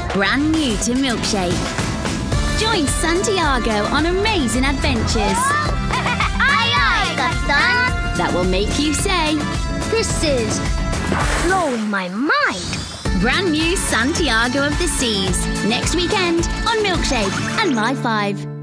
Brand new to Milkshake. Join Santiago on amazing adventures Aye, aye, Captain. that will make you say, This is blowing my mind. brand new Santiago of the Seas, next weekend on Milkshake and Live 5.